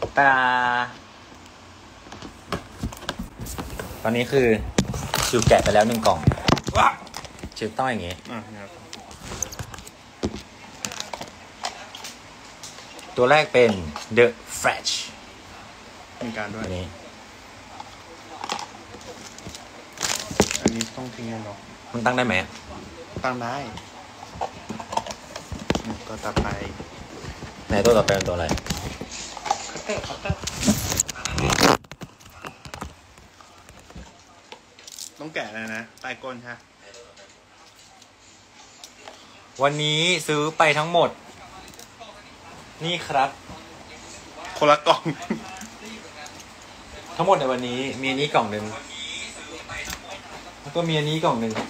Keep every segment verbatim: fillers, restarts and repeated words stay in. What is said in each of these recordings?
ตาตอนนี้คือชิวแกะไปแล้วหนึ่งกล่องชิวต้องอย่างงี้ตัวแรกเป็น The Flash มีการด้วยอันนี้อันนี้ต้องทิ้งยังหรอมันตั้งได้ไหมตั้งได้ตัวต่อไปไหนตัวต่อไปเป็นตัวอะไรคัตเตอร์คัตเตอร์ต้องแกะเลยนะปลายก้นฮะวันนี้ซื้อไปทั้งหมดนี่ครับคนละกล่องทั้งหมดในวันนี้มีอันนี้กล่องหนึ่งแล้วก็มีอันนี้กล่องหนึ่ง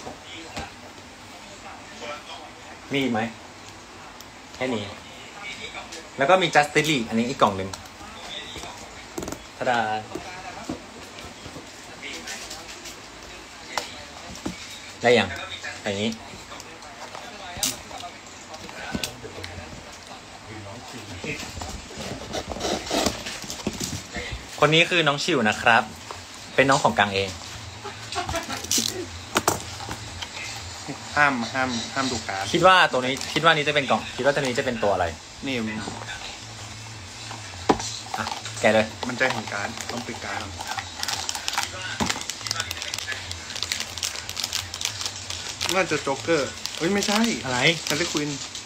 มีอีกไหมแค่นี้แล้วก็มี Justice League อันนี้อีกกล่องหนึ่งทาดาได้ยังอันนี้คนนี้คือน้องชิวนะครับเป็นน้องของกังเองห้ามห้ามห้ามดูการ์ดคิดว่าตัวนี้คิดว่านี้จะเป็นกล่องคิดว่าตัวนี้จะเป็นตัวอะไรนี่อ่ะแกเลยมันจะเห็นการ์ดต้องปิดการ์ดน่าจะโจ๊กเกอร์เฮ้ยไม่ใช่อะไรแฮร์รี่ควิน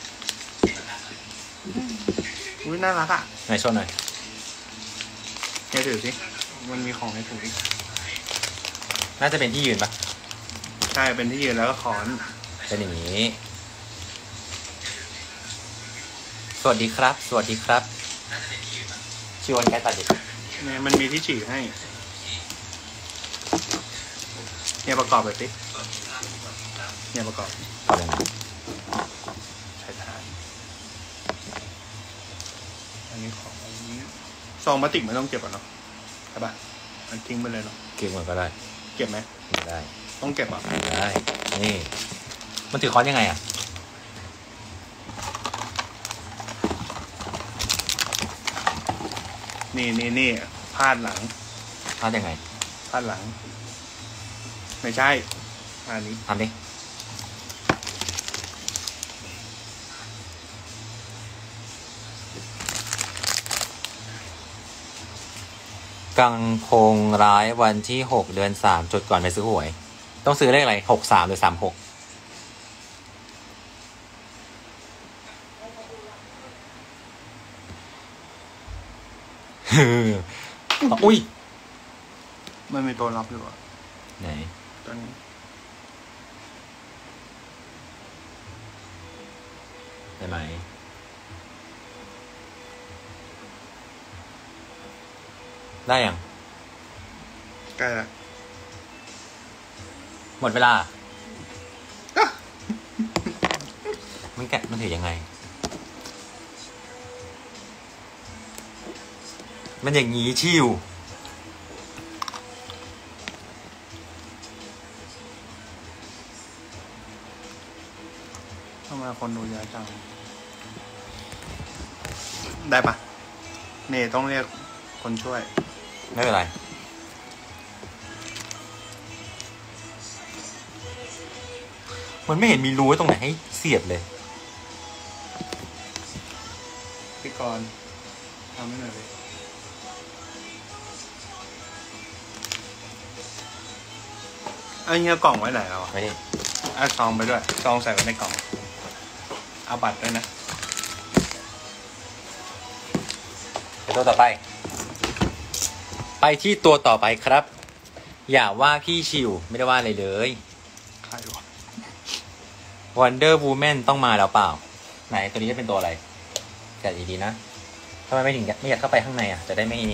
อุ้ยน่ารักอ่ะไหนโชว์หน่อยเฮ้ยถือสิมันมีของในถุงอีกน่าจะเป็นที่ยืนปะใช่เป็นที่ยืนแล้วก็ขอนเป็นอย่างนี้สวัสดีครับสวัสดีครับชิวันแกตัดดิเนี่ยมันมีที่ฉีกให้เนี่ยประกอบแบบนี้เนี่ยประกอบใช้ทานอันนี้ของอันนี้ซองพลาสติกไม่ต้องเก็บอ่ะเนาะใช่ป่ะมันทิ้งไปเลยเนาะเก็บมันก็ได้เก็บไหมไม่ได้ต้องเก็บอ่ะได้นี่มันถือค้อนยังไงอ่ะนี่นี่นี่พาดหลังพาดยังไงพาดหลังไม่ใช่อันนี้ทำดิกังพงร้ายวันที่หกเดือนสามจุดก่อนไปซื้อหวยต้องซื้อเลขอะไรหกสามหรือสามหกอุ้ยมันมีตัวรับอยู่อ่ะไหนตัวนี้ได้ไหมได้ยังใกล้แล้วหมดเวลามันแกะมันถือยังไงมันอย่างงี้ชิวทำไมคนดูเยอะจังได้ปะเน่ต้องเรียกคนช่วยไม่เป็นไรมันไม่เห็นมีรูตรงไหนให้เสียบเลยพี่กรณ์ทำให้หน่อยเลยไอ้เงี้ยกล่องไว้ไหนเราไม่ได้เอาซองไปด้วยซองใส่ไว้ในกล่องเอาบัตรด้วยนะไปตัวต่อไปไปที่ตัวต่อไปครับอย่าว่าพี่ชิวไม่ได้ว่าอะไรเลยใครวะ Wonder Woman ต้องมาแล้วเปล่าไหนตัวนี้จะเป็นตัวอะไรแกะดีๆนะทำไมไม่ถึงไม่อยากเข้าไปข้างในอ่ะจะได้ไม่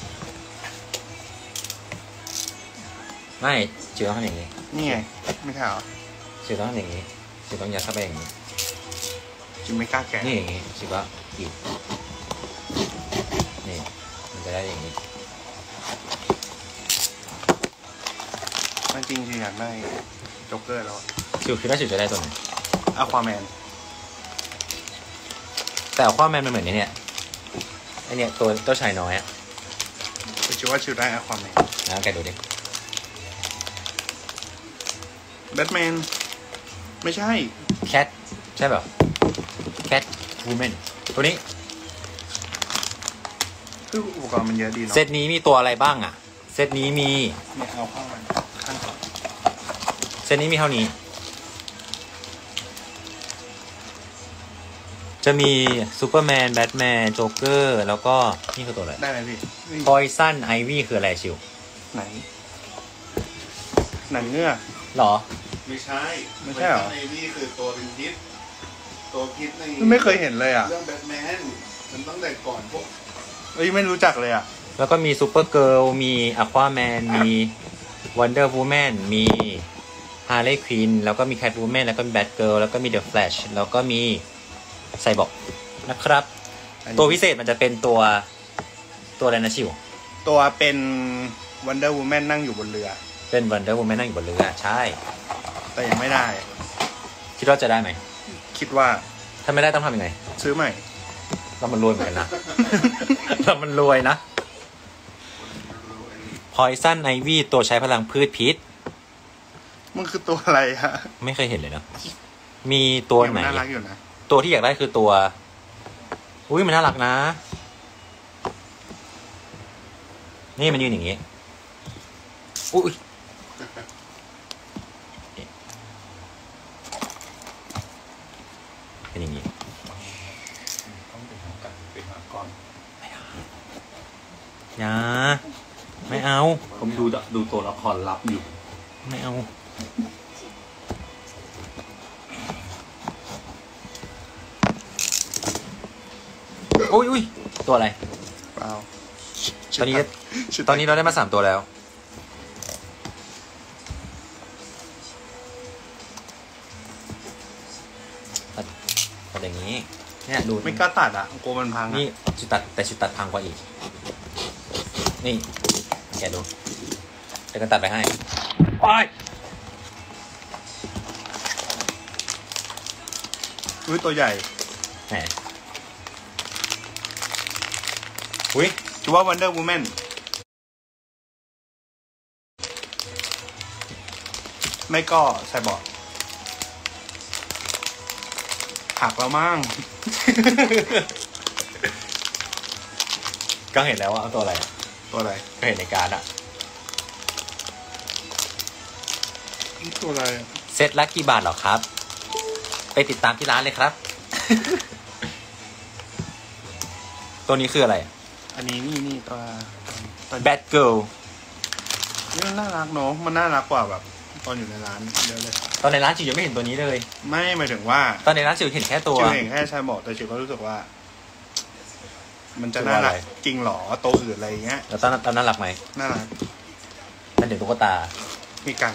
ไม่จิ๋วต้องทำอย่างนี้นี่ไงไม่ใช่เหรอจิ๋วต้องทำอย่างนี้จิ๋วต้องยัดเข้าไปอย่างนี้จิ๋วไม่กล้าแกะนี่อย่างนี้จิ๋วก็จิ๋วนี่มันจะได้อย่างนี้มันจริงจิ๋วอยากได้โจ๊กเกอร์แล้วจิ๋วคิดว่าจิ๋วจะได้ตัวไหนอควาแมนแต่อควาแมนมันเหมือนนี้เนี่ยไอเนี่ยตัวเจ้าชายน้อยอะชิวว่าชิวได้อะความแมนนะแกดูดิแบทแมนไม่ใช่แคทใช่แบบแคทวูแมนตัวนี้คืออุปกรณ์มันเยอะดีเนาะเซตนี้มีตัวอะไรบ้างอะเซตนี้มีเนี่ยเอาเข้ามาข้างก่อนเซตนี้มีเท่านี้ จะมีซูเปอร์แมนแบทแมนโจ๊กเกอร์แล้วก็นี่คือตัวอะไรได้ไหมพี่นี่พอยซันไอวี่คืออะไรชิวไหน หนังเงือกหรอไม่ใช่ไม่ใช่เหรอในนี่คือตัวเป็นพิษตัวพิษในไม่เคยเห็นเลยอ่ะเรื่องแบทแมนมันตั้งแต่ก่อนพวกเอ้ยไม่รู้จักเลยอ่ะแล้วก็มีซูเปอร์เกิร์ลมีอควาแมนมีวันเดอร์วูแมนมีฮาร์เลย์ควินแล้วก็มีแคทวูแมนแล้วก็มีแบทเกิร์ลแล้วก็มีเดอะแฟลชแล้วก็มีไซบอร์กนะครับอันนี้ตัวพิเศษมันจะเป็นตัวตัวอะไรนะชิวตัวเป็น Wonder Woman นั่งอยู่บนเรือเป็นวันเดอร์วูแมนนั่งอยู่บนเรือใช่แต่ยังไม่ได้คิดว่าจะได้ไหมคิดว่าถ้าไม่ได้ต้องทำยังไงซื้อใหม่เรามันรวยเหมือนกันนะ เรามันรวยนะพอยซันไอวี่ตัวใช้พลังพืชพิษมันคือตัวอะไรฮะไม่เคยเห็นเลยเนาะมีตัวไหนมัน่ารักอยู่นะตัวที่อยากได้คือตัว อุ้ยมันน่ารักนะ นี่มันยืนอย่างงี้ อุ้ยเป็นอย่างงี้ต้องเป็นของกันเป็นมาก่อนอย่าไม่เอาผมดูดูตัวละครลับอยู่ไม่เอา อุ้ยอุ้ยตัวอะไรเปล่าตอนนี้ชื่ตอนนี้เราได้มาสามตัวแล้ว ตัดตัดอย่างนี้ เนี่ยดูไม่กล้าตัดอ่ะกลัวมันพังอะนี่ชุดตัดแต่ชุดตัดพังกว่าอีก นี่แกดูเดี๋ยวกันตัดไปให้ไปอุ้ยตัวใหญ่แหมอุ้ยคิดว่า Wonder Woman ไม่ก็ไซบอร์กหักแล้วมั่งก็เห็นแล้วว่าเอาตัวอะไรตัวอะไรก็เห็นในการ์ดอะนี่ตัวอะไรเซตละกี่บาทหรอครับ ไปติดตามที่ร้านเลยครับ ตัวนี้คืออะไรอันนี้นี่นี่ตัวตัว Bad Girl นี่มันน่ารักเนอะมันน่ารักกว่าแบบ ตอนอยู่ในร้านเยอะเลยตอนในร้านจิ๋วยังไม่เห็นตัวนี้เลยไม่หมายถึงว่าตอนในร้านจิ๋วเห็นแค่ตัวชิวเองแค่ชายบอกแต่ชิวก็รู้สึกว่า มันจะน่ารักจริงเหรอตัวอื่นอะไรเงี้ยแล้วตอนนั้นตอนนั้นรักไหมน่ารักนั่นเดี๋ยวตุ๊กตามีกัง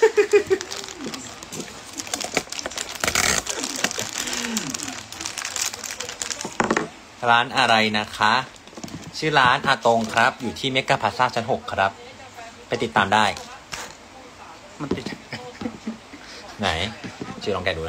ร้านอะไรนะคะ ชื่อร้านอาตงครับ อยู่ที่เมกะพลาซ่าชั้นหกครับ ไปติดตามได้มันติดไหนชื่อลองแกะดูนะ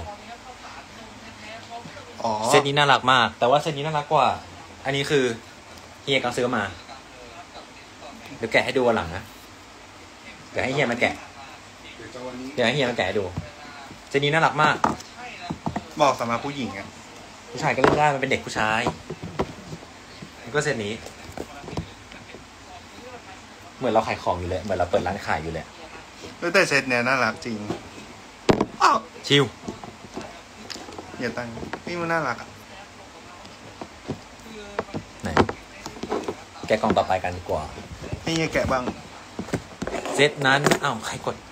อ๋อเซตนี้น่ารักมาก แต่ว่าเซตนี้น่ารักกว่า อันนี้คือเฮียกำลังซื้อมา เดี๋ยวแกะให้ดูวันหลังนะ เดี๋ยวให้เฮียมาแกะเดี๋ยวจะวันนี้เดี๋ยวให้เฮียมาแกะให้ดู เซตนี้น่ารักมากบอกสำหรับผู้หญิงอ่ะผู้ชายก็เล่นได้มันเป็นเด็กผู้ชายมันก็เซตนี้ เหมือนเราขายของอยู่เลย เหมือนเราเปิดร้านขายอยู่เลยแล้วแต่เซตเนี้ยน่ารักจริงอ้าวชิวอย่าตั้งนี่มันน่ารักอ่ะไหน แกะกล่องต่อไปกันดีกว่าให้เฮียแกะบ้างเซตนั้นอ้าวใครกด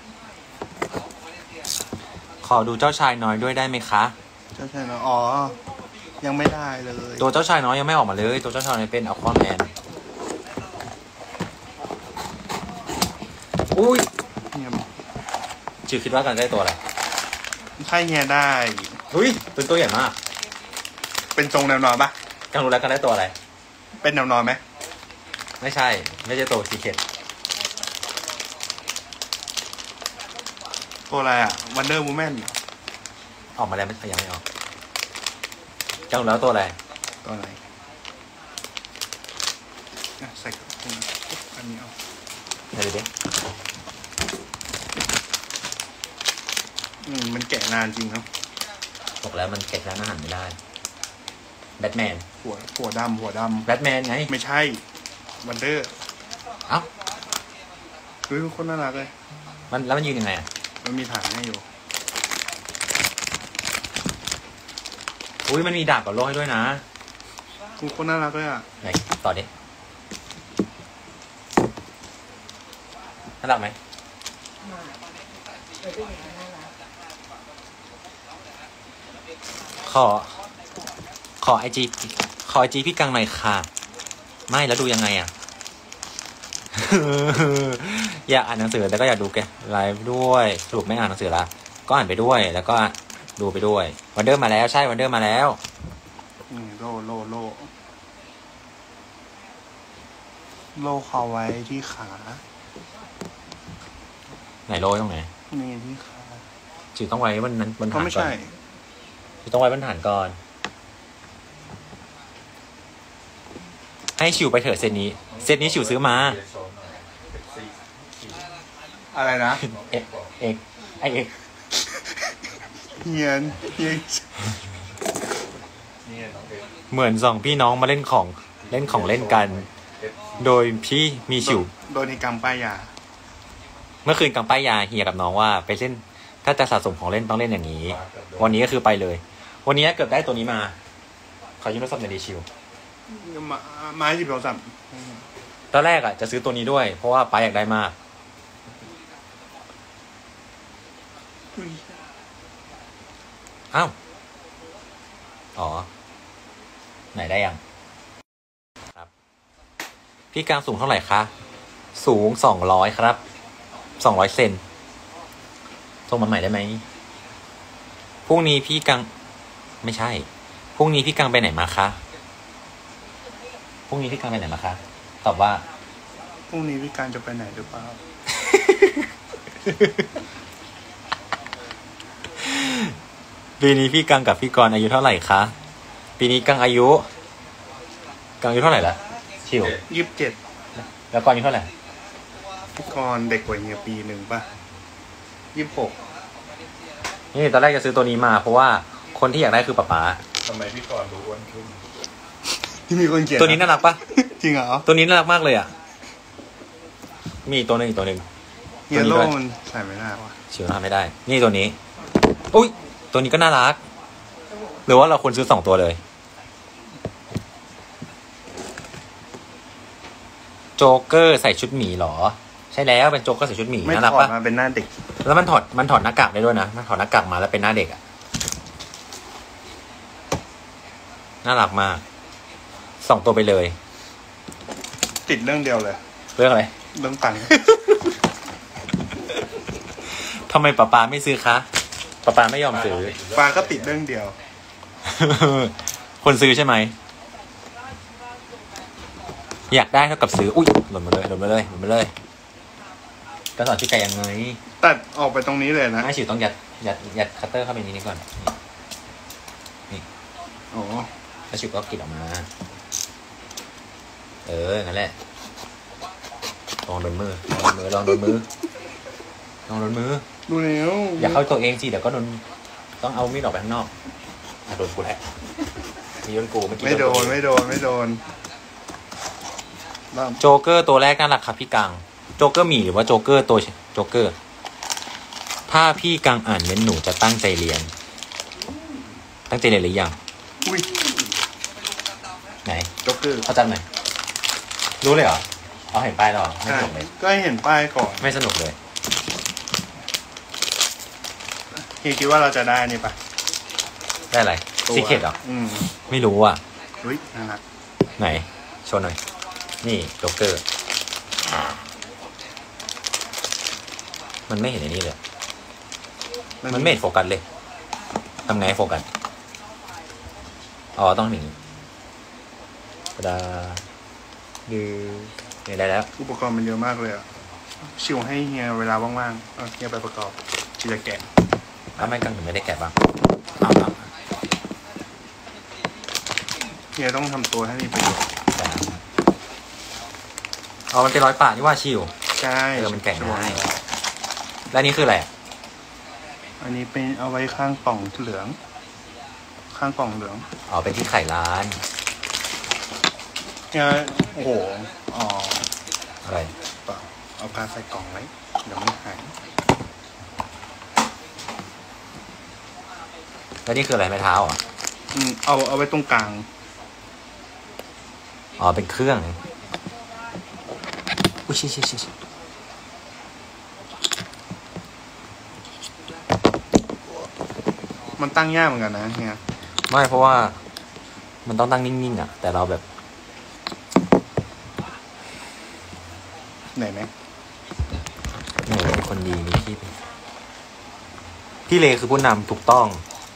ขอดูเจ้าชายน้อยด้วยได้ไหมคะใช่ใช่เนอะอ๋อ ยังไม่ได้เลยตัวเจ้าชายน้อยยังไม่ออกมาเลย ตัวเจ้าชายน้อยเป็นอควาแมน อุ้ยเฮียจิวคิดว่ากันได้ตัวอะไรถ้าเฮียได้อุ้ยเป็นตัวใหญ่มากเป็นทรงแนวนอนปะกังรู้แล้วกันได้ตัวอะไรเป็นแนวนอนไหมไม่ใช่ ไม่ใช่ตัวซีเคทตัวอะไรอ่ะ Wonder Woman ออกมาแล้วไม่ยังไม่ออกกังรู้แล้วตัวอะไรตัวอะไรอ่ะใส่กระปุกอันนี้เอาไหนดูดิอืมมันแกะนานจริงเนาะบอกแล้วมันแกะร้านอาหารไม่ได้แบทแมนหัวหัวดำหัวดแบทแมนไงำไม่ใช่วันเดอร์เอ้าเฮ้ยคนน่ารักเลยมันแล้วมันยืนยังไงอ่ะมันมีฐานให้อยู่อุ้ยมันมีดาบกับโล่ให้ด้วยนะคุณคนน่ารักเลยอ่ะไหนต่อดิน่ารักไหมขอ ขอไอจีขอไอจีพี่กังหน่อยค่ะ ไม่แล้วดูยังไงอ่ะ อยากอ่านหนังสือแต่ก็อยากดูแกไลฟ์ด้วยสรุปไม่อ่านหนังสือละก็อ่านไปด้วยแล้วก็ดูไปด้วยวันเดอร์มาแล้วใช่วันเดอร์มาแล้วอืมโลโลโลโลเขาไว้ที่ขาไหนโรยตรงไหนนี่ที่ขาจิวต้องไว้บนนั้นบนเขาฐานไม่ก่อนใช่จิวต้องไว้บนฐานก่อนให้ชิวไปเถอะเซตนี้เซตนี้ชิวซื้อมาเจโซนหน่อยเอฟซีขี่อะไรนะเอกเอกไอเอกเฮียนเฮียนนี่น้องเอฟเหมือนสองพี่น้องมาเล่นของเล่นของเล่นกัน โดยพี่มีชิวโดนในกรรมป้ายยาเมื่อคืนกำป้ายยาเฮียกับน้องว่าไปเล่นถ้าจะสะสมของเล่นต้องเล่นอย่างนี้ วันนี้ก็คือไปเลย วันนี้เกือบได้ตัวนี้มาขอยืมโทรศัพท์หน่อยดิชิวมาไม้สิบโทรศัพท์ตอนแรกอ่ะจะซื้อตัวนี้ด้วย เพราะว่าป้าอยากได้มากอ้าวอ๋อไหนได้ยังครับพี่กลางสูงเท่าไหร่คะสูงสองร้อยครับสองร้อยเซนส่งมาใหม่ได้ไหมพรุ่งนี้พี่กังไม่ใช่พรุ่งนี้พี่กังไปไหนมาคะพรุ่งนี้พี่กังไปไหนมาคะตอบว่าพรุ่งนี้พี่การจะไปไหนหรือเปล่าปีนี้พี่กังกับพี่กรณ์อายุเท่าไหร่คะปีนี้กังอายุกังอายุเท่าไหร่ละชิวยี่สิบเจ็ดแล้วกรณ์อายุเท่าไหร่พี่กรณ์เด็กกว่าเฮียปีหนึ่งป่ะยี่สิบหกนี่ตอนแรกจะซื้อตัวนี้มาเพราะว่าคนที่อยากได้คือป๊าป๊าทำไมพี่กรณ์ดูอ้วนขึ้นที่มีคนเขียนตัวนี้น่ารักปะจริงเหรอตัวนี้น่ารักมากเลยอ่ะมีอีกตัวหนึงอีกตัวหนึ่งเฮียโลมันใส่ไม่ได้ว่ะชิวทำไม่ได้ นี่ตัวนี้อุ้ยตัวนี้ก็น่ารัก หรือว่าเราควรซื้อสองตัวเลยโจ๊กเกอร์ใส่ชุดหมีเหรอ ใช่แล้วเป็นโจ๊กเกอร์ใส่ชุดหมีไม่น่ารักถอดปะมาเป็นหน้าเด็กแล้วมันถอดมันถอดหน้ากากได้ด้วยนะมันถอดหน้ากากมาแล้วเป็นหน้าเด็กอะน่ารักมากสองตัวไปเลยติดเรื่องเดียวเลยเรื่องอะไรเรื่องตังค์ทำไมป๊าป๊าไม่ซื้อคะป๊าป๊าไม่ยอมซื้อปลาก็ติดเรื่องเดียวคนซื้อใช่ไหมอยากได้เท่ากับซื้ออุ้ยหล่นมาเลยหล่นมาเลยหล่นมาเลยก็สอนพี่ไก่ยังไงตัดออกไปตรงนี้เลยนะไม่ฉิวต้องยัดยัดยัดคัตเตอร์เข้าไปในนี้ก่อนอ๋อแล้วฉิวก็กรีดออกมา เอองั้นแหละลองโดนมือลองโดนมือลองโดนมือลองโดนมือดูแล้วอย่าเข้าตัวเองสิเดี๋ยวก็โดนต้องเอามีดออกไปข้างนอกอ่ะโดนกูแหละมีโดนกูเมื่อกี้ไม่โดนกูไม่โดนไม่โดนบ้าโจ๊กเกอร์ตัวแรกน่ารักครับพี่กังโจ๊กเกอร์หมีหรือว่าโจ๊กเกอร์ตัวโจ๊กเกอร์ถ้าพี่กังอ่านเม้นหนูจะตั้งใจเรียน ตั้งใจเรียนหรือยังอุ้ยไหนจ็อกเกอร์เขาจำหน่อยรู้เลยเหรอเอาเห็นป้ายแล้วเหรอไม่ใช่สนุกเลยก็ให้เห็นป้ายก่อนไม่สนุกเลยเฮียคิดว่าเราจะได้นี่ปะได้อะไรตัวซีเคทเหรออืมไม่รู้อ่ะอุ้ยน่ารักไหนโชว์หน่อยนี่โจ๊กเกอร์มันไม่เห็นในนี้เลยมันไม่เห็นโฟกัสเลยทำไงให้โฟกัสอ๋อต้องหนีกระดาดูเนี่ยได้แล้วอุปกรณ์มันเยอะมากเลยอ่ะชิวให้เฮียเวลาว่างๆเอาเฮียไปประกอบชิจะแกะทำไมกังถึงไม่ได้แกะบ้างเอาเอาเฮียต้องทำตัวให้มีประโยชน์แต่อ๋อมันเป็นร้อยป่านี่ว่าชิวใช่เออมันแกะง่าย แล้วอันนี้คืออะไรอะอันนี้เป็นเอาไว้ข้างกล่องเหลือง ข้างกล่องเหลืองอ๋อเป็นที่ไข่ร้านเนี่ยโอ้โหอ๋ออะไรเปล่าเอากาใส่กล่องไว้เดี๋ยวมันหายแล้วนี่คืออะไรไม้เท้าเหรอ่ะอืมเอาเอาไว้ตรงกลางอ๋อเป็นเครื่องอุ้ยชิชิชิชิมันตั้งยากเหมือนกันนะเนี่ยไม่เพราะว่ามันต้องตั้งนิ่งๆอ่ะ แต่เราแบบไหนไหมหนูเป็นคนดีมีพี่เป็นพี่เลคือผู้นำถูกต้อง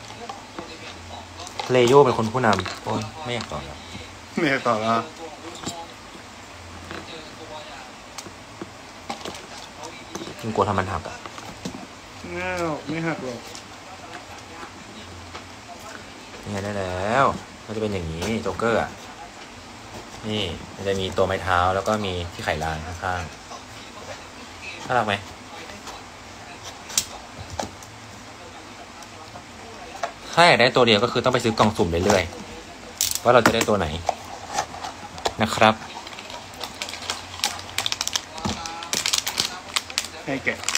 เลโยเป็นคนผู้นำโอ้ยไม่อยากต่อแล้วไม่อยากต่อแล้วมึงกลัวทำมันหักอ่ะไม่หรอกไม่หักหรอกยังไงได้แล้วมันจะเป็นอย่างนี้โจ๊กเกอร์อ่ะนี่มันจะมีตัวไม้เท้าแล้วก็มีที่ไข่ลานข้างๆน่ารักไหมถ้าอยากได้ตัวเดียวก็คือต้องไปซื้อกล่องสุ่มเรื่อยๆว่าเราจะได้ตัวไหนนะครับให้แกะ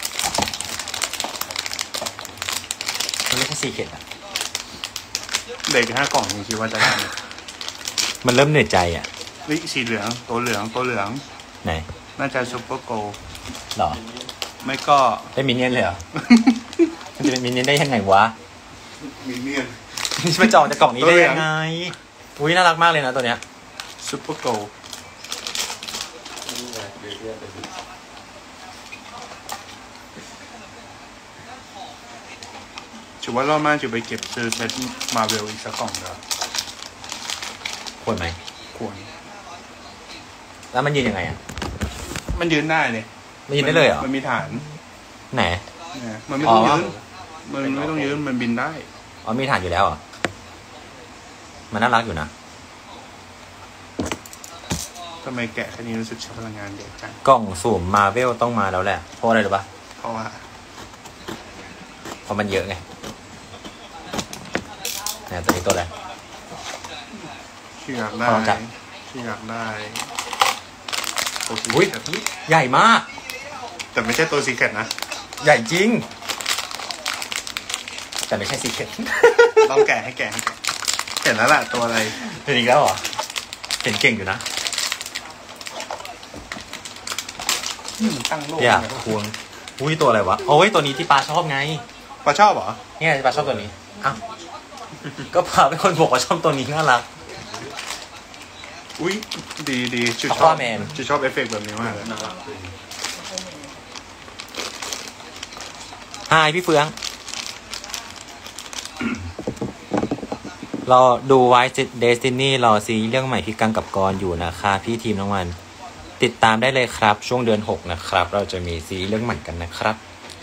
มันไม่ใช่ซีเคร็ตอ่ะเด็กห้ากล่องนี่คิดว่าจะได้ไหมมันเริ่มเหนื่อยใจอ่ะเฮ้ยสีเหลืองตัวเหลืองตัวเหลืองไหนน่าจะซูเปอร์โกลหรอไม่ก็ได้มินเนี่ยนเลยเหรอ มันจะเป็นมินเนี่ยนได้ยังไงวะมิเนียนมันจะออกจากกล่องนี้ได้ยังไงอุ้ยน่ารักมากเลยนะตัวเนี้ยซูเปอร์โกลนี่ไงเดี๋ยวเรียกไปดูถือว่ารอบหน้าจะไปเก็บซื้อเซตมาเวลอีกสักกล่องเดียวควรไหมควรแล้วมันยืนยังไงอ่ะมันยืนได้เลยมันยืนได้เลยเหรอมันมีฐานไหนเนี่ยมันไม่ต้องอ๋อยืนมันไม่ต้องยืนมันบินได้อ๋อมีฐานอยู่แล้วเหรอมันน่ารักอยู่นะทำไมแกะแค่นี้รู้สึกใช้พลังงานเยอะจังกล่องสุ่มมาเวลต้องมาแล้วแหละเพราะอะไรรู้ปะเพราะว่าเพราะมันเยอะไงเนี่ยตัวนี้ตัวอะไรที่อยากได้ลองจับที่อยากได้ตัวสีอุ้ยเขียวใหญ่มากแต่ไม่ใช่ตัวสีเขียวนะใหญ่จริง แต่ไม่ใช่ซีเคร็ตลองแกะให้แกะให้แกะเห็นแล้วแหละตัวอะไรเป็นอีกแล้วเหรอเห็นเก่งอยู่นะนี่มันตั้งโลกอย่าไงวะควงอุ้ยตัวอะไรวะโอ้ยตัวนี้ที่ปลาชอบไงปลาชอบเหรอเนี่ยปลาชอบตัวนี้อ้าวก็ปลาเป็นคนบอกว่าชอบตัวนี้น่ารักอุ้ยดีดีชื่อชอบ Aquaman ชื่อชอบเอฟเฟกต์แบบนี้มากเลยน่ารักเลยฮายพี่เฟือง เราดูไวท์เดสตินีรอซีเรื่องใหม่พี่กังกับกรอยู่นะคะพี่ทีมน้องวัน ติดตามได้เลยครับ ช่วงเดือนหกนะครับ เราจะมีซีรีส์เรื่องใหม่กันนะครับ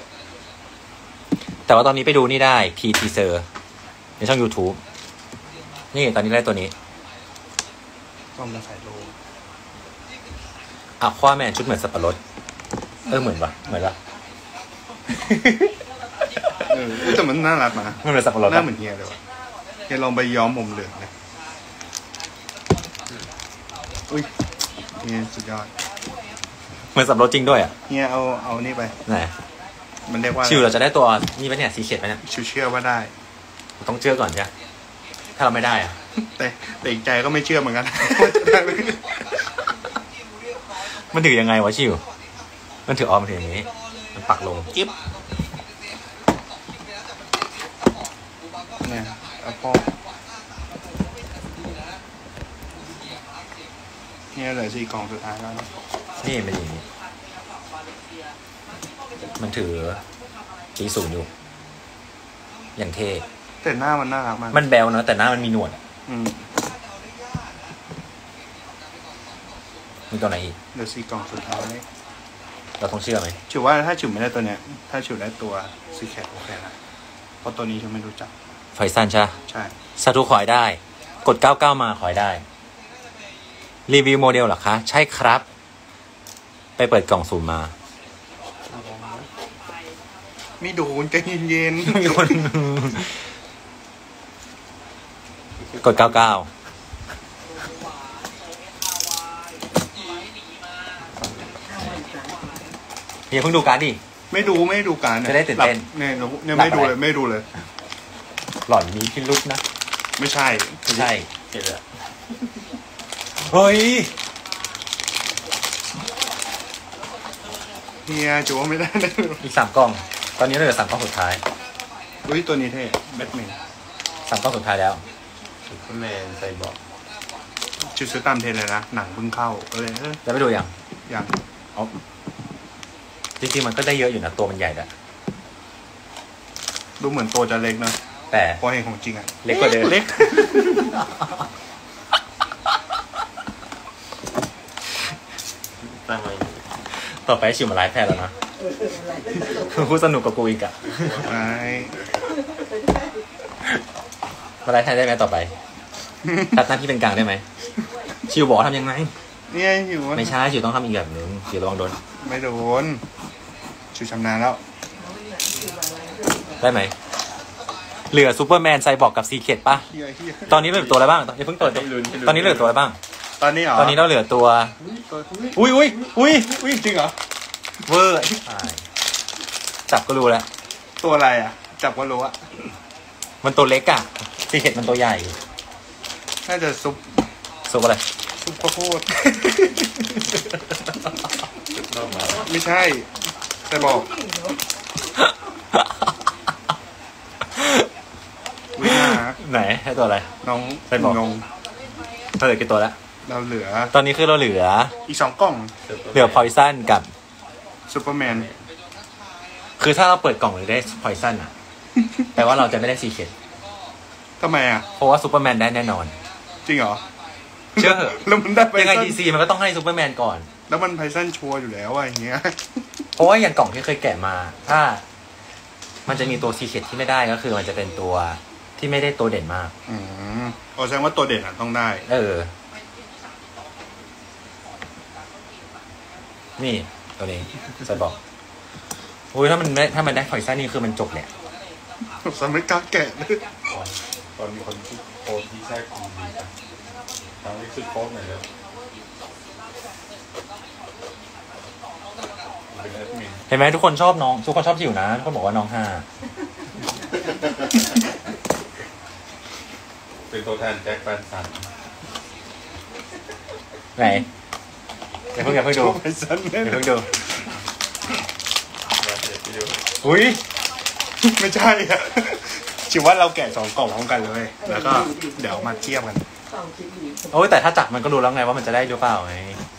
แต่ว่าตอนนี้ไปดูนี่ได้พีทีเซอร์ในช่อง YouTube นี่ตอนนี้ได้ตัวนี้ต้องมาใส่โลอะควาแมนชุดเหมือนสับปะรดเออเหมือนปะเหมือนปะเออแต่มันน่ารักนะมันเหมือนสับปะรดหน้าปะเหมือนเฮียเลยวะเฮียลองไปย้อมผมเหลืองเลยอุ้ยเฮียสุดยอดเหมือนสับปะรดจริงด้วยอ่ะเฮียเอาเอานี่ไปไหนมันเรียกว่าชิวเราจะได้ตัวนี่ปะเนี่ยสีเขียดปะเนี่ยชิวเชื่อว่าได้ต้องเชื่อก่อนใช่ไหมถ้าเราไม่ได้อ่ะแต่แต่อีกใจก็ไม่เชื่อเหมือนกัน ว่าจะได้ไหมมันถือยังไงวะชิวมันถือออมนถืออย่างนี้ มันปักลงจิ๊บเนี่ยเอาพ่อเนี่ยเหลือสี่กล่องสุดท้ายแล้วนะนี่มันอย่างนี้ มันถือจีศูนย์อยู่ อย่างเท่แต่หน้ามันน่ารักมากมันแบลเนอะแต่หน้ามันมีหนวดอะอืมมีตัวไหนอีกเหลือสี่กล่องสุดท้ายเราต้องเชื่อไหมถือว่าถ้าฉิวไม่ได้ตัวเนี้ย ถ้าฉิวได้ตัวซีแคทโอเคนะเพราะตัวนี้ฉิวไม่รู้จักไฟซันใช่ใช่สาธุขอยได้ กดเก้าสิบเก้ามาขอยได้ รีวิวโมเดลเหรอคะ ใช่ครับไปเปิดกล่องสุ่มมาไม่โดนใจเย็นมีคนกดเก้าเก้าอย่าเพิ่งดูการ์ดดิๆไม่ดูไม่ดูการจะได้ตื่นเต้นเนี่ยเนี่ยไม่ดูเลยไม่ดูเลยหล่อนมีพิรุษนะไม่ใช่ใช่เจ็ดอะเฮ้ยเฮียจูว่าไม่ได้เลยอีกสามกล่อง ตอนนี้เหลือสามกล่องสุดท้ายอุ้ยตัวนี้เท่แบทแมนสามกล่องสุดท้ายแล้วซูเปอร์แมนไซบอร์กชุดซื้อตามเทรนเลยนะหนังเพิ่งเข้าก็เลยเออจะไปดูยังอย่างอ๋อจริงๆมันก็ได้เยอะอยู่นะ ตัวมันใหญ่แหละดูเหมือนตัวจะเล็กนะแต่พอเห็นของจริงอะเล็กกว่าเดิมเล็กตั้งไว้ต่อไปชิวมาไลฟ์แทนแล้วนะพูดสนุกกับกูอีกอะไอ้มาไลฟ์แทนได้ไหมต่อไปตัดหน้าที่เป็นกลางได้ไหมชิวบอกทำยังไงเนี่ยอยู่ว่าไม่ใช่ชิวต้องทำอีกแบบหนึ่งชิวระวังโดนไม่โดนชูชำนาญแล้วได้ไหมเหลือซูเปอร์แมนไซบอร์กกับซีเคทป่ะเฮียเฮียตอนนี้เหลือตัวอะไรบ้างอย่าเพิ่งเปิดดิตอนนี้เหลือตัวอะไรบ้างตอนนี้เหรอตอนนี้เราเหลือตัวตัวอุ้ยอุ้ยอุ้ยอุ้ยจริงเหรอเวอร์จับก็รู้แล้วตัวอะไรอ่ะ จับก็รู้อะมันตัวเล็กอะซีเคทมันตัวใหญ่น่าจะซุปซุปอะไรซุปข้าวโพดรอบมาไม่ใช่ แต่บอกวินาไหนให้ตัวอะไรน้องไปบอกงงเราเหลือกี่ตัวแล้วเราเหลือตอนนี้คือเราเหลืออีกสองกล่องเหลือพอยซันกับซูเปอร์แมนคือถ้าเราเปิดกล่องหรือได้พอยซันอะแปลว่าเราจะไม่ได้ซีเคททำไมอ่ะเพราะว่าซูเปอร์แมนได้แน่นอนจริงเหรอเชื่อเหอะแล้วมันได้ไพยังไงซันดีซีมันก็ต้องให้ซูเปอร์แมนก่อนแล้วมันไพซันชัวร์อยู่แล้วอะอย่างเงี้ยเพราะว่าอย่างกล่องที่เคยแกะมา ถ้า มันจะมีตัวซีเคทที่ไม่ได้ก็คือมันจะเป็นตัวที่ไม่ได้ตัวเด่นมากอืมโอ้แสดงว่าตัวเด่นอ่ะต้องได้เออ นี่ตัวนี้จะบอกอุ้ยถ้ามันไม่ถ้ามันได้พอยซันนี่คือมันจบแหละสมัยกล้าแกะเลยตอนมีคนที่โค้ดที่แทรกคอมดีกันทำให้สุดโค้ดหน่อยเลยเป็นแอดมินเห็นไหมทุกคนชอบน้องทุกคนชอบจิ๋วนะทุกคนบอกว่าน้องห้าเป็นตัวแทนแจ็คแฟนสันไหนอย่าเพิ่งอย่าเพิ่งดูไพซันอแน่ย่าเพิ่งดูมาเสร็จไปดูอุ้ยไม่ใช่อ่ะถือว่าเราแกะสองกล่องพร้อมกันเลย แล้วก็เดี๋ยวมาเทียบกันโอ้ยแต่ถ้าจับมันก็รู้แล้วไงว่ามันจะได้หรือเปล่าไง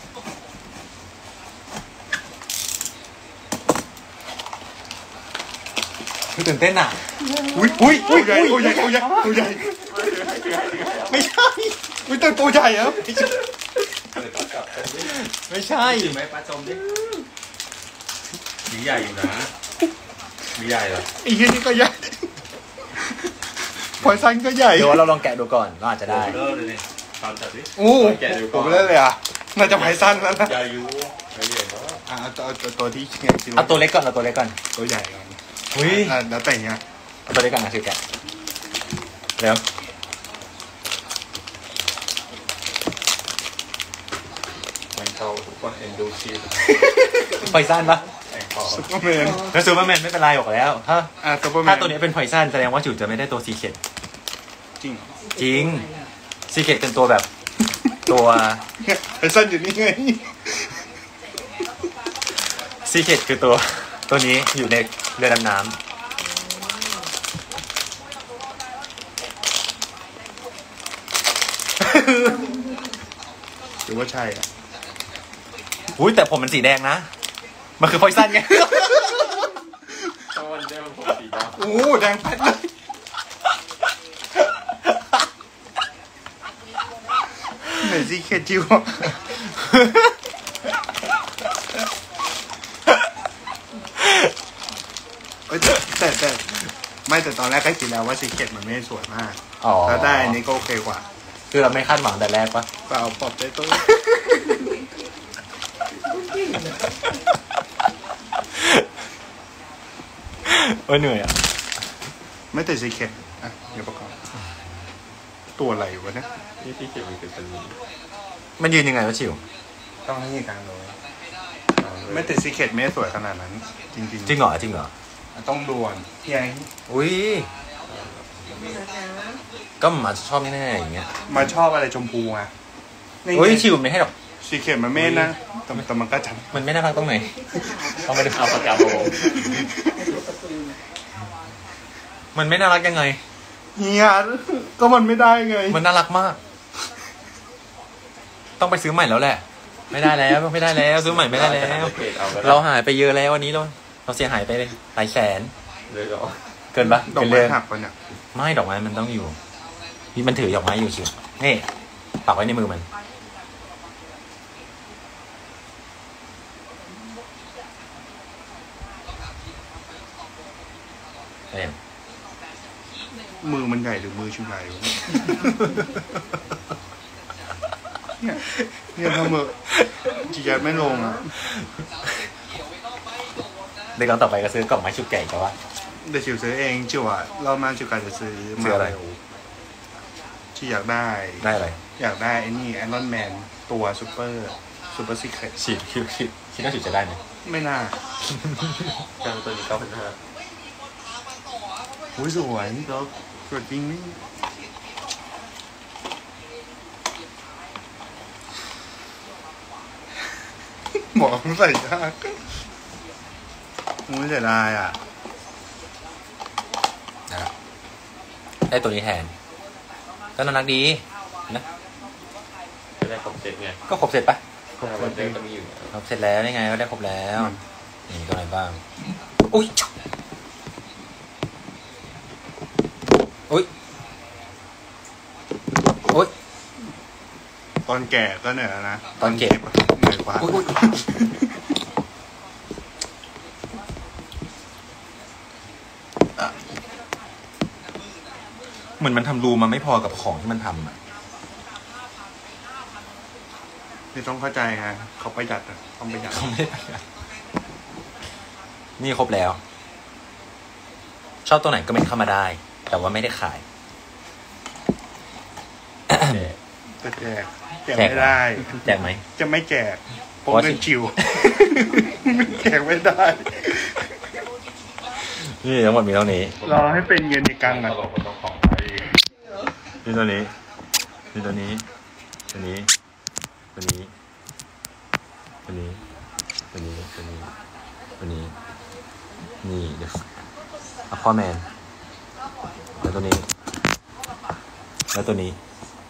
ตื่นเต้นอ่ะอุ้ยอุ้ยตัวใหญ่ตัวใหญ่ตัวใหญ่ตัวใหญ่ไม่ใช่อุ้ยตัวตัวใหญ่เหรอไม่ใช่จริงไหมปลาจมดิมีใหญ่อยู่นะมีใหญ่เหรอไอ้เหี้ยนี่ก็ใหญ่พอยซันก็ใหญ่เดี๋ยวเราลองแกะดูก่อนเราอาจจะได้เลิศเลยเนี่ยตามจัดดิโอ้แกะดูผก่อนมเล่นเลยอ่ะน่าจะไพซันแล้วนะใหญ่อยู่ไม่ใหญ่เนาะอ่ะเอาตัวเอาตัวที่เขียนคิดเอาตัวเล็กก่อนเอาตัวเล็กก่อนตัวใหญ่ก่อนอุ้ยอ่ะแล้วแต่งเงี้ยเอาตัวเล็กก่อนนะคือแกะเดี๋ยวมันเข้าทุกคนเอ็นดูชีพพอยซันปะแองคอซูเปอร์แมนแล้วซูเปอร์แมนไม่เป็นไรบอกแล้ว ถ้าอ่ะซูเปอร์แมนถ้าตัวนี้เป็นพอยซันแสดงว่าจุดจะไม่ได้ตัวซีเคทจริงเหรอจริงซีเคทเป็นตัวแบบ ตัวเนี่ยไพซันอยู่นี่ไงซีเคทคือตัว ตัวนี้อยู่ในเรือดำน้ำหรือว่าใช่อ่ะอุ้ยแต่ผมมันสีแดงนะ มันคือพอยซันไงตอนเดียวผมสีดำโอ้แดงแป๊ดเลยไหนซีเคจิวะเอ้ยแต่แต่แต่ไม่แต่ตอนแรกก็คิดแล้วว่าซีเคทมันไม่ได้สวยมากอ๋อแล้วได้อันนี้ก็โอเคกว่าคือเราไม่คาดหวังแต่แรกปะเปล่าปรับใจตัวเออเหนื่อยอ่ะไม่แต่ซีเคทอ่ะเดี๋ยวประกอบตัวอะไรวะเนี่ยที่ที่เขียนมันคือตัวนี้มันยืนยังไงวะชิวต้องให้กลางโดยไม่แต่ซีเคทไม่ได้สวยขนาดนั้น จริงๆจริงเหรอจริงเหรอต้องด่วนพี่ไอ้อุ้ยก็มันอาจจะชอบแน่ๆอย่างเงี้ยมาชอบอะไรชมพูอ่ะเฮ้ยชิวไม่ให้หรอกซีเคทมันไม่นะแต่แต่มันก็จัดมันไม่น่ารักตรงไหนต้องไปดูเอาปากกาโบมันไม่น่ารักยังไงเฮียก็มันไม่ได้ไงมันน่ารักมาก ต้องไปซื้อใหม่แล้วแหละ ไม่ได้แล้วไม่ได้แล้วซื้อใหม่ไม่ได้แล้ว เราหายไปเยอะแล้ววันนี้เราเราเสียหายไปเลยหลายแสนเลยเหรอเกินปะดอกเกินไม้เลยหักปะเนี่ยไม่ดอกไม้มันต้องอยู่นี่มันถือดอกไม้อยู่ชิวนี่ปักไว้ในมือมันเอ็มมือมันใหญ่หรือมือชิวใหญ่วะเนี่ยเนี่ยทำเมื่อจียัดไม่ลงอ่ะเด็กก่อนต่อไปก็ซื้อกล่องไม้ชุบไก่กันวะเดี๋ยวชิวซื้อเองจิ๋วอ่ะเรามาจิ๋วกันจะซื้อซื้อมาอะไรเร็วที่อยากได้ได้อะไรอยากได้ไอ้นี่ไอรอนแมนตัวซูเปอร์ซูเปอร์ซีเครตฉีดคิดคิดคิดว่าฉีดจะได้ไหมไม่น่ากลางตัวนี้เก้าพันห้าอุ้ยสวยแล้วสวยจริงนี่หมอใส่ยากอุ้ยเสียดายอ่ะนะครับได้ตัวนี้แทน ก็น่ารักดีนะจะได้ครบเซ็ตไงก็ครบเสร็จปะวันเดิมก็มีอยู่ครบเสร็จแล้วนี่ไงก็ได้ครบแล้วนี่ตัวไหนบ้างอุ้ยอุ้ยอุ้ยตอนแก่ก็เหนื่อยแล้วนะตอนเก็บเหนื่อยกว่าอุ้ยเหมือนมันทำรูมาไม่พอกับของที่มันทำอ่ะนี่ต้องเข้าใจไงเขาประหยัดอ่ะต้องประหยัดเขาไม่ได้ประหยัดนี่ครบแล้ว ชอบตัวไหนก็เมนเข้ามาได้ แต่ว่าไม่ได้ขายจะแจกแจกไม่ได้แจกไหมจะไม่แจกเพราะเพราะเงินจิ๋วไม่แจกไม่ได้นี่ทั้งหมดมีเท่านี้รอให้เป็นเงินในกลางตอ่ะลกก็ต้องของไทยนี่ตัวนี้นี่ตัวนี้ตัวนี้ตัวนี้ตัวนี้ตัวนี้ตัวนี้ตัวนี้นี่เดี๋ยวอะควาแมนแล้วตัวนี้แล้วตัวนี้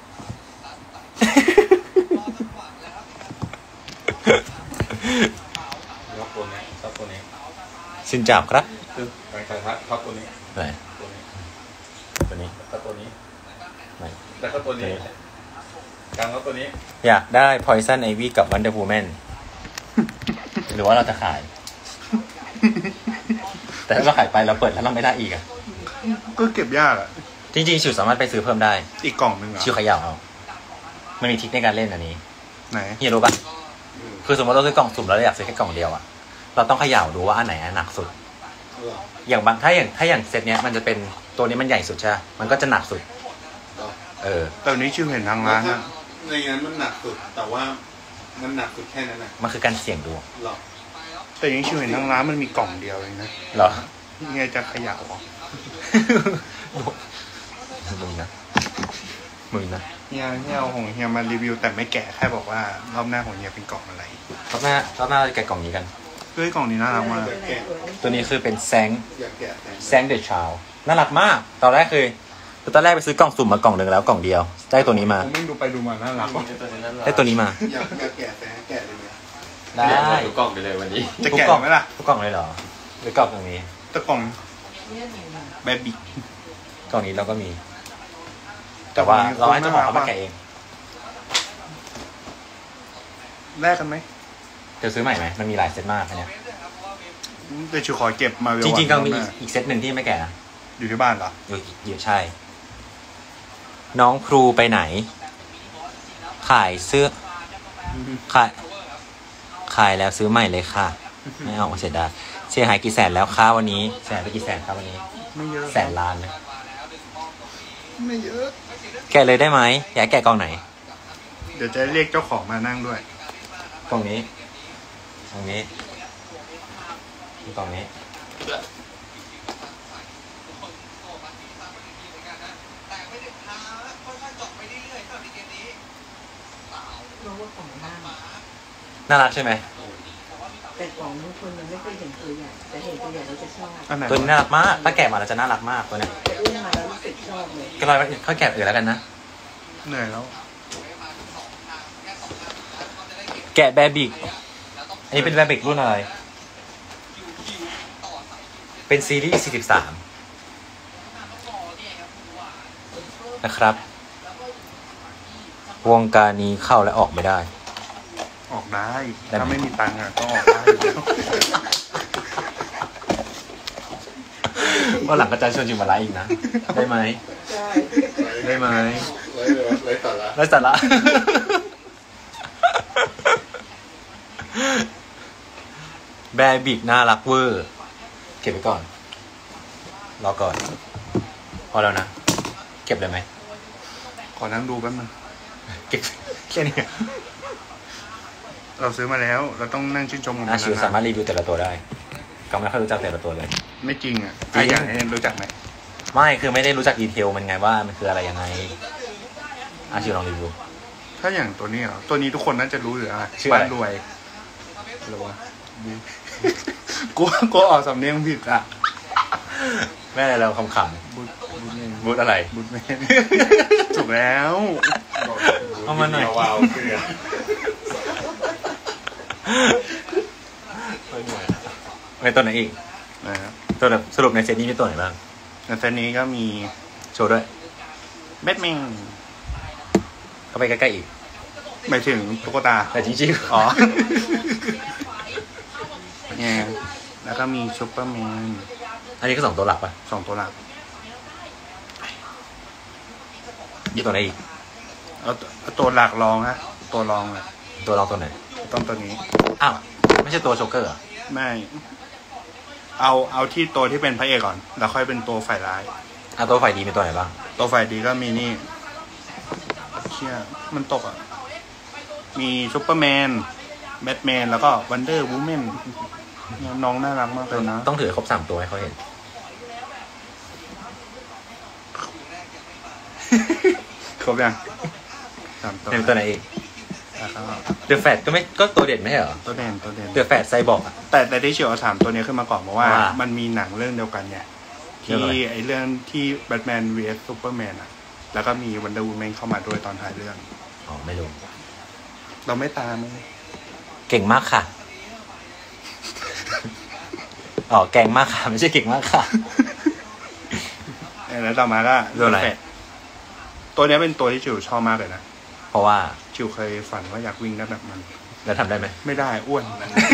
ชอบตัวนี้ชอบตัวนี้สินจับครับคือการใช้ทักชอบตัวนี้ไหนตัวนี้ตัวนี้แล้วก็ตัวนี้ไหนแล้วก็ตัวนี้กลางแล้วตัวนี้อยากได้ Poison Ivy กับ Wonder Woman หรือว่าเราจะขาย แต่ถ้าเราขายไปเราเปิดแล้วเราไม่ได้อีกอะก็เก็บยากอ่ะจริงๆชิวสามารถไปซื้อเพิ่มได้อีกกล่องหนึ่งอ่ะชิวเขย่าเอามันมีทริคในการเล่นอันนี้ไหนเฮียรู้ปะคือสมมติเราซื้อกล่องสุ่มแล้วเราอยากซื้อแค่กล่องเดียวอะเราต้องเขย่าดูว่าอันไหนอันหนักสุด อย่างบางถ้าอย่างถ้าอย่างเซตเนี้ยมันจะเป็นตัวนี้มันใหญ่สุดใช่ไหมมันก็จะหนักสุด เออแต่วันนี้ชิวเห็นทางร้านอ่ะในนั้นมันหนักสุดแต่ว่ามันหนักสุดแค่นั้นแหละมันคือการเสี่ยงดวงหรอแต่ยังชิวเห็นทางร้านมันมีกล่องเดียวเองนะเหรอยังไงจะเขย่าออกมึงนะมึงนะเฮียเฮียเอาของเฮียมารีวิวแต่ไม่แกะแค่บอกว่ารอบหน้าของเฮียเป็นกล่องอะไรรอบหน้ารอบหน้าเราจะแกะกล่องนี้กันเฮ้ยกล่องนี้น่ารักมากอยากแกะตัวนี้คือเป็นแซงอยากแกะแต่แซงเดอะชาวน่ารักมาก ตอนแรกคือคือตอนแรกไปซื้อกล่องสุ่มมากล่องหนึ่งแล้วกล่องเดียว ได้ตัวนี้มาผมไม่ดูไปดูมาน่ารักว่ะตัวนี้นั่นได้ตัวนี้มาอยากอยากแกะแต่แกะเลยไหมได้ทุกกล่องไปเลยวันนี้จะแกะไหมล่ะทุกกล่องเลยเหรอหรือกล่องตรงนี้แตะกล่องแบบบิกล่องนี้เราก็มี แต่ว่าเราให้เจ้าของเขามาแกะเองแลกกันไหมเดี๋ยวซื้อใหม่ไหมมันมีหลายเซตมากอันเนี้ยเดี๋ยวชิวขอเก็บมาเวลจริงๆก็มีหน้าอีกเซตหนึ่งที่ไม่แกะนะอยู่ที่บ้านเหรออยู่อยู่ใช่ น้องพลูไปไหน ขายเสื้อ ขาย ขายแล้วซื้อใหม่เลยค่ะ ไม่เอาเสียดายเสียหายกี่แสนแล้วคะวันนี้เสียหายไปกี่แสนครับวันนี้ไม่เยอะแสนล้านเลยไม่เยอะแกะเลยได้ไหมอยากให้แกะกล่องไหนเดี๋ยวจะเรียกเจ้าของมานั่งด้วยกล่องนี้กล่องนี้กล่องนี้น่ารักใช่ไหมแต่ของทุกคนมันไม่เคยเห็นตัวอย่างแต่เห็นตัวอย่างแล้วจะชอบอันไหนตัวนี้น่ารักมากถ้าแกะมาแล้วจะน่ารักมากตัวเนี้ยแต่อุ้มมาแล้วรู้สึกชอบเลยก็ลอยไปเขาแกะอื่นแล้วกันนะเหนื่อยแล้วแกะแบบิกอันนี้เป็นแบบิกรุ่นอะไรเป็นซีรีส์สี่สิบสามนะครับวงการนี้เข้าและออกไม่ได้ออกได้ได้ไหมถ้าไม่มีตังค์อะก็ออกได้อยู่แล้วว่าหลังก็จะชวนจิมมาไลฟ์อีกนะ ได้ไหมใช่ได้ไหมไรไรสาระไร้สาระ แบบิกน่ารักเวอร์เก็บไว้ก่อน รอก่อน พอแล้วนะ เก็บเลยไหมขอนั่งดูแป๊บนึงเก็บแค่นี้เราซื้อมาแล้ว เราต้องนั่งชื่นชมกับมัอาน ชิวสามารถรีวิวแต่ละตัวได้ก็ไม่ค่อยรู้จักแต่ละตัวเลยไม่จริงอ่ะจริงอ่ะอย่างนี้รู้จักไหมไม่คือไม่ได้รู้จักดีเทลมันไงว่ามันคืออะไรยังไงอาชิวลองรีวิวถ้าอย่างตัวนี้เหรอ ตัวนี้ทุกคนน่าจะรู้อยู่อ่ะชื่ออะไรบ้านรวยหรือวะกูกูออกสำเนียงผิดอ่ะแม่เราคำขบุญบุญเมนำบูธอะไรบุญเมนถูกแล้วเอามาหน่อยวาวเกลือในตัวไหนอีกนะครับตัวแบบสรุปในเซตนี้มีตัวไหนบ้างในเซตนี้ก็มีโชว์ด้วยแบทแมนเข้าไปใกล้ๆอีกหมายถึงตุ๊กตาแต่จริงๆอ๋อ เนี่ยแล้วก็มีซูเปอร์แมนอันนี้ก็สองตัวหลักป่ะสองตัวหลักมีตัวไหนอีกเอาเอาตัวหลักรองฮะ ตัวรองอะตัวเราตัวไหนต้องตัวนี้อ้าวไม่ใช่ตัวโชเกอร์เหรอไม่ เอาเอาที่ตัวที่เป็นพระเอกก่อน แล้วค่อยเป็นตัวฝ่ายร้ายอ่ะตัวฝ่ายดีมีตัวไหนบ้างตัวฝ่ายดีก็มีนี่เชี่ยมันตกอ่ะ มีซูเปอร์แมน แบทแมน แล้วก็วันเดอร์วูแมนน้องน่ารักมากเลยนะต้องถือครบสามตัวให้เขาเห็นครบยังสามตัวเป็นตัวไหนอีกแล้วก็เดอะแฟตก็ไม่ก็ตัวเด่นไม่ใช่เหรอตัวเด่นตัวเด่นเดอะแฟตไซบอร์กอ่ะแต่แต่ที่เชียวเอาสามตัวนี้ขึ้นมาก่อนเพราะว่าว่ามันมีหนังเรื่องเดียวกันเนี่ยเรื่องที่อะไรไอเรื่องที่แบทแมน วี เอส ซูเปอร์แมนอ่ะ แล้วก็มีวันเดอร์วูแมนเข้ามาด้วยตอนท้ายเรื่องอ๋อไม่รู้เราไม่ตามเลยเก่งมากค่ะ อ๋อ แก่งมากค่ะ ไม่ใช่เก่งมากค่ะเออแล้วต่อมาก็เรื่องอะไรแฟตตัวเนี้ยเป็นตัวที่จิวชอบมากเลยนะเพราะว่าจิวเคยฝันว่าอยากวิ่งได้แบบมันแล้วทำได้ไหมไม่ได้อ้วน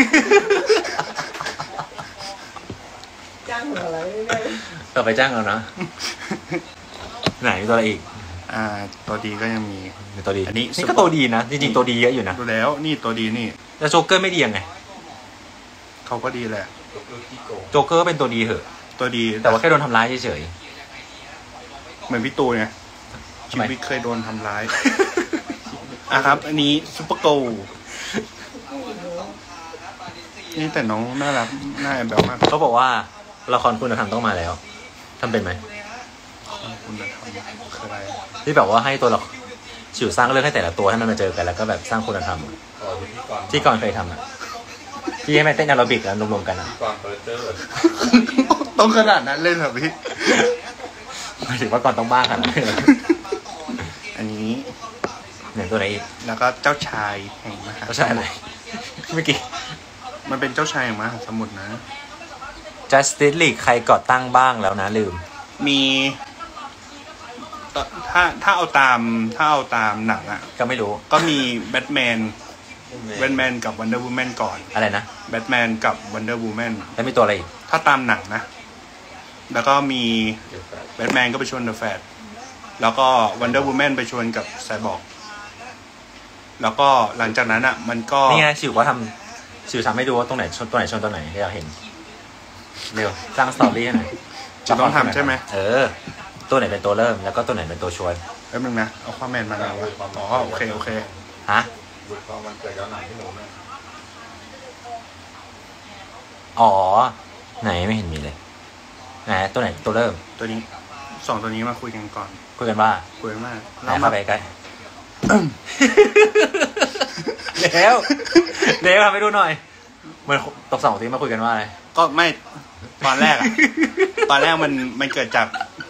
จ้างหัวอะไรไม่ได้ต่อไปจ้างเอานะ ไหนมีตัวอะไรอีกอ่า ตัวดีก็ยังมีมีตัวดีอันนี้นี่ก็ตัวดีนะ จริงๆ ตัวดีเยอะอยู่นะดูแล้วนี่ตัวดีนี่แล้วโจ๊กเกอร์ไม่ดียังไงเขาก็ดีแหละโจ๊กเกอร์เป็นตัวดีเหอะตัวดีแต่ว่าแค่โดนทำร้ายเฉยเหมือนพี่ตูนไงทำชีไมวิตเคยโดนทำร้าย อ่ะครับ อันนี้ซุปเปอร์โกลนี่แต่น้องน่ารักน่าแอบแบบมากๆเขาบอกว่าละครคุณธรรมต้องมาแล้วทำเป็นไหมคุณจะทำคืออะไรที่แบบว่าให้ตัวละฉิวสร้างเรื่องให้แต่ละตัวให้มันมาเจอกันแล้วก็แบบสร้างคุณธรรมต่อที่พี่กรณ์ที่ก่อนเคยทำอ่ะ ที่ให้มันเต้นแอโรบิกแล้วรวมๆกันอ่ะพี่กรณ์เปิดเจอร์ต้องขนาดนั้นเลยเหรอพี่หมายถึงว่าก่อนต้องบ้าขนาดนั้นเลยอันนี้เหมือนตัวไหนอีกแล้วก็เจ้าชายแห่งมหาเขาใช่อะไรเมื่อกี้มันเป็นเจ้าชายแห่งมหาสมุทรนะ Justice League ใครก่อตั้งบ้างแล้วนะลืมมีถ้าถ้าเอาตามถ้าเอาตามหนังอ่ะก็ไม่รู้ก็มีแบทแมนแบทแมนกับวันเดอร์วูแมนก่อนอะไรนะแบทแมนกับวันเดอร์วูแมนแล้วมีตัวอะไรอีกถ้าตามหนังนะ แล้วก็มีแบทแมนก็ไปชวนเดอะแฟตแล้วก็วันเดอร์วูแมนไปชวนกับไซบอร์กแล้วก็หลังจากนั้นอ่ะ มันก็นี่ไงชิวก็ทำชิวทำให้ดูว่าตรงไหนชนตัวไหนชนตัวไหนที่เราเห็นเร็วสร้างสตอรี่ให้หน่อยจะต้องทำใช่ไหมเออ ตัวไหนเป็นตัวเริ่มแล้วก็ตัวไหนเป็นตัวชวนแป๊บนึงนะเอาความแมนมาแล้วอ๋อโอเคโอเคฮะบุตรความมันเกิดย้อนหลังที่หนูเนี่ยอ๋อไหนไม่เห็นมีเลยไหนตัวไหนตัวเริ่มตัวนี้สองตัวนี้มาคุยกันก่อนคุยกันว่าคุยกันมากไหนเข้าไปใกล้เร็วเร็วทำให้ดูหน่อยมันตกสองทีมาคุยกันว่าอะไรก็ไม่ตอนแรกอะตอนแรกมันมันเกิดจาก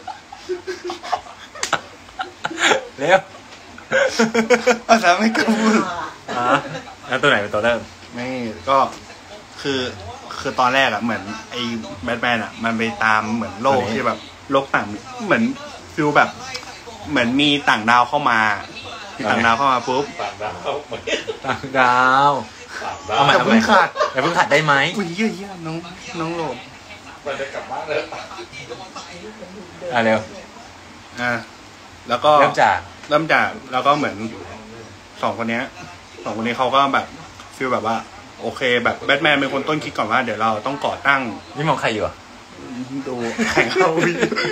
เร็วภาษาไม่กล้าพูดอ่ะแล้วตัวไหนเป็นตัวเริ่มไม่ก็คือคือตอนแรกอะเหมือนไอ้แบทแมนอะมันไปตามเหมือนโลกที่แบบโลกต่างเหมือนฟิลแบบ เหมือนมีต่างดาวเข้ามามีต่างดาวเข้ามาปุ๊บต่างดาวเหมือนต่างดาวต่างดาวเอาใหม่แต่เอาใหเพิ่ม่งขาดแต่เพิ่งขัดได้ไหมอุ้ยเยี่ยเยี่ยน้องน้องโลบมันจะกลับบ้านเลยอ่ะเร็วอ่าแล้วก็เริ่มจากเริ่มจากแล้วก็เหมือนสองคนเนี้ยสองคนนี้เขาก็แบบฟีลแบบว่า โอเค แบบแบทแมนเป็นคนต้นคิดก่อนว่าเดี๋ยวเราต้องก่อตั้งนี่มองใครอยู่อ่ะดูแข่งเข้าวิ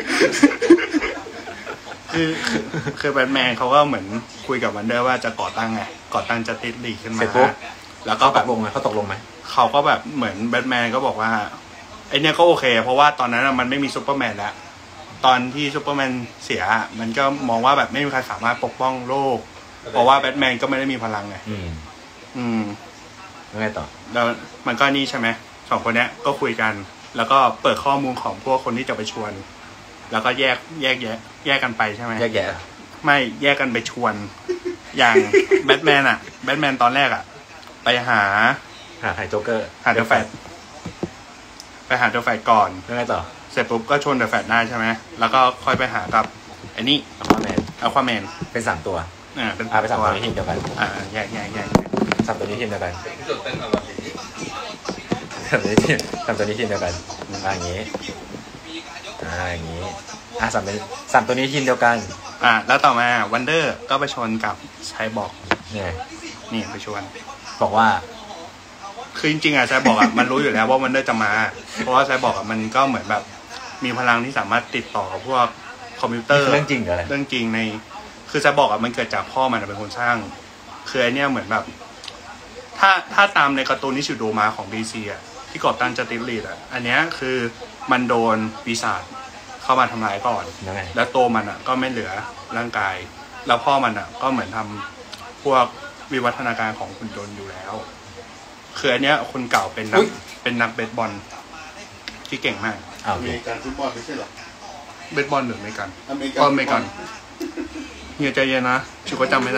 คือคือคือแบทแมนเขาก็เหมือนคุยกับวันเดอร์ว่าจะก่อตั้งไงก่อตั้งจัสติสลีกขึ้นเสร็มาจปุ๊บแล้วก็เขาแบตบกลงไหมเขาตกลงไหมเขาก็แบบเหมือนแบทแมนก็บอกว่าไอเนี้ยก็โอเค เพราะว่าตอนนั้นมันไม่มีซูเปอร์แมนแล้วตอนที่ซูเปอร์แมนเสียมันก็มองว่าแบบไม่มีใครสามารถปกป้องโลกเพราะว่าแบทแมนก็ไม่ได้มีพลังไงอืมอืมแล้วไงต่อแล้วมันก็นี่ใช่ไหมสองคนเนี้ยก็คุยกัน แล้วก็เปิดข้อมูลของพวกคนที่จะไปชวน แล้วก็แยกแยกแยกแยกกันไปใช่ไหมแยกแยะไม่แยกกันไปชวน อย่างแบทแมนอะแบทแมนตอนแรกอะไปหาหาไฮโจ๊กเกอร์หาเดอะแฟตไปหาเดอะแฟตก่อนแล้วไงต่อเสร็จปุ๊บก็ชวนเดอะแฟตได้ใช่ไหมแล้วก็ค่อยไปหากับไอ้นี่อัลฟาแมนอัลควาแมนเป็นสามตัวอ่าเป็นอ่าเป็นสามตัวนี้ทีมเดียวกันอ่าแยกแยกแยกสามตัวนี้ทีมเดียวกันที่จุดเต้นอะไรอย่างนี้สามตัวนี้ทีมสามตัวนี้ทีมเดียวกันอ่าอย่างงี้อ่าอย่างงี้อ่าสามตัวสามตัวนี้ทีมเดียวกันอ่าแล้วต่อมาวันเดอร์ก็ไปชนกับไซบอร์กเนี่ยนี่ไปชวนบอกว่าคือจริงๆอะไซบอร์กอะมันรู้อยู่แล้วว่าวันเดอร์จะมา เพราะว่าไซบอร์กอะมันก็เหมือนแบบมีพลังที่สามารถติดต่อกับพวกคอมพิวเตอร์เรื่องจริงหรืออะไรเรื่องจริงในคือไซบอร์กอะมันเกิดจากพ่อมันอะเป็นคนสร้าง คือไอเนี้ยเหมือนแบบ ถ้าถ้าตามในการ์ตูนนิชิโดมาของดีซีอะที่ก่อตั้งจัสติสลีกอะอันเนี้ยคือมันโดนปีศาจเข้ามาทำลายก่อนยังไงแล้วตัวมันอ่ะก็ไม่เหลือร่างกาย แล้วพ่อมันอ่ะก็เหมือนทำพวกวิวัฒนาการของหุ่นยนต์อยู่แล้ว คืออันเนี้ยคนเก่าเป็นนักเป็นนักเบสบอลที่เก่งมากอ้าวอเมริกันฟุตบอลไม่ใช่เหรอเบสบอลหรืออเมริกันอเมริกัก็อเมริกันเฮียใจเย็นนะชิวก็จำไม่ได้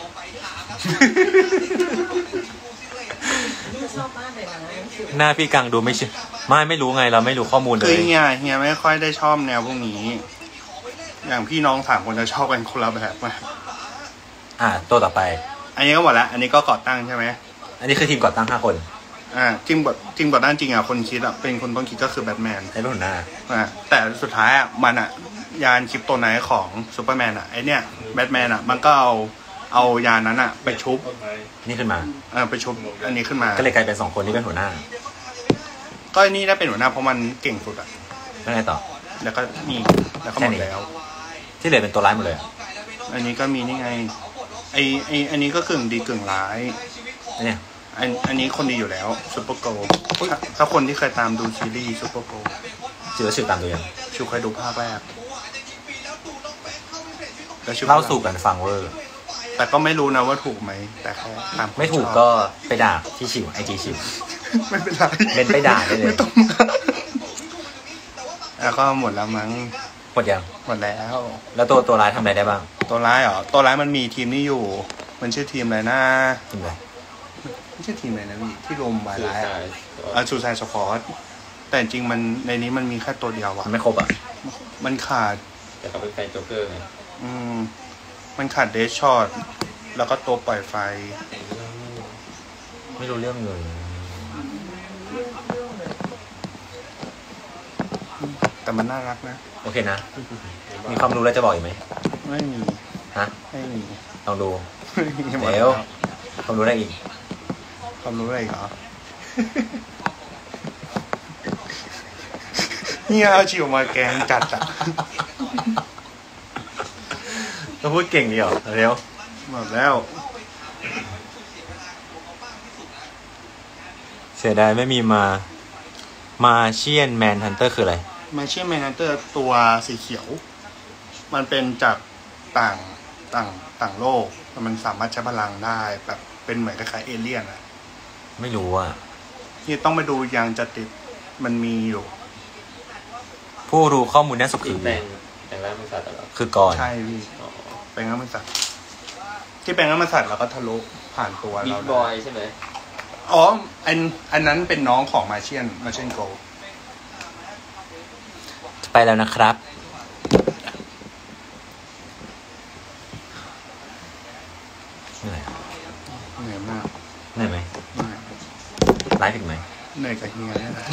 ชอบมากเลยนะหนังสือหน้าพี่กังดูไม่ใช่ไม่ไม่รู้ไงเราไม่รู้ข้อมูลเลคือย เฮียเฮียไม่ค่อยได้ชอบแนวพวกนี้ อย่างพี่น้องสามคนจะชอบกันคนละแบบมากอ่าตัวต่อไปอันนี้ก็หมดละอันนี้ก็ก่อตั้งใช่ไหมอันนี้คือทีมก่อตั้งห้าคนอ่าจริงบทจริงบทด้านจริงอ่ะคนคิดอ่ะเป็นคนต้องคิดก็คือแบทแมนไอ้เป็นหัวหน้าอ่าแต่สุดท้ายอ่ะมันอ่ะยานคริปโตไนท์ของซูเปอร์แมนอ่ะไอเนี้ยแบทแมนอ่ะมันก็เอาเอายานนั้นอ่ะไปชุบต้นไม้นี่ขึ้นมาเออไปชุบอันนี้ขึ้นมาก็เลยกลายเป็นสองคนที่เป็นหัวหน้าก็อันนี้ได้เป็นหัวหน้าเพราะมันเก่งสุดอ่ะแล้วไงต่อแล้วก็นี่แล้วก็หแค่มนี้ดแล้วที่เหลือเป็นตัวร้ายหมดเลยอะอันนี้ก็มีนี่ไงไอไออันนี้ก็กึ่งดีกึ่งร้ายอันเนี้ยอันอันนี้คนดีอยู่แล้วซูเปอร์โกลถ้าถ้าคนที่เคยตามดูซีรีส์ซูเปอร์โกลชื่อว่าชื่อตามตัวยังชูเคยดูภาคแรกแล้วชูเล่าสู่กันฟังเวอร์แต่ก็ไม่รู้นะว่าถูกไหมแต่แค่ตามความไม่ถูกชอบก็ไปด่าที่ชิวไอจีชิวไม่เป็นไรเป็นไปด่าได้เลยไม่ต้องแล้วก็หมดแล้วมั้งหมดยังหมดแล้วแล้วตัวตัวร้ายทำอะไรได้บ้างตัวร้ายเหรอตัวร้ายมันมีทีมนี้อยู่ มันชื่อทีมอะไรนะทีมอะไรไม่ใช่ทีมอะไรนะพี่ที่รวมวายสื่อร้ายสาอะยอ่ะซูซายสปอร์ตแต่จริงๆมันในนี้มันมีแค่ตัวเดียวอะมันไม่ครบอ่ะมันขาดแต่เขาเป็นแฟนโจ๊กเกอร์ไงอืมมันขาดเดชช็อตแล้วก็ตัวปล่อยไฟไม่รู้เรื่องเลยแต่มันน่ารักนะโอเคนะ มีความรู้แล้วจะบอกอีกไหมไม่มีฮะไม่มีลองดูไม่มีหมดเดี๋แล้ยววความรู้ได้อีกความรู้อะไรอีกเหรอเนี่ยเอาชิวมาแกงจัดอ่ะต้องพูดเก่งดีเหรอเร็วหมดแล้วเสียดายไม่มีมามาเชียนแมนฮันเตอร์คืออะไรมาเชียนแมนฮันเตอร์ตัวสีเขียว มันเป็นจากต่างต่างต่างโลกแต่มันสามารถใช้พลังได้แบบเป็นเหมือนคล้ายๆเอเลี่ยนอ่ะไม่รู้อ่ะนี่ต้องไปดูยังจะติดมันมีอยู่ผู้รู้ข้อมูลน่าสุดคือแปลงแปลงร่างเป็นสัตว์เหรอคือก่อนใช่พี่เป็นน้ำมันสัตว์ที่เป็นน้ำมันสัตว์เราก็ทะลุผ่านตัวบิ๊เรากได้บอยใช่ไหมอ๋ออันอันนั้นเป็นน้องของมาเชียนมาเชียนโกไปแล้วนะครับเหนื่อยเหนื่อยมากเหนื่อยไหมเหนื่อยไลฟ์อีกไหมเหนื่อยกับเฮียนี่แหละ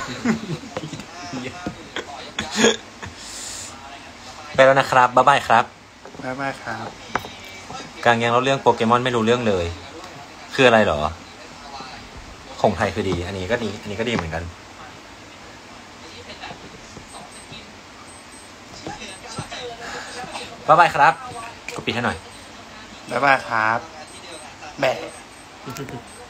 ไปแล้วนะครับบ๊ายบายครับบ๊ายบายครับกลางยังเล่าเรื่องโปเกมอนไม่รู้เรื่องเลย คืออะไรเหรอของไทยคือดี อันนี้ก็ดี อันนี้ก็ดีเหมือนกันบ๊ายบายครับก็ปิดให้หน่อยบ๊ายบายครับ แบะ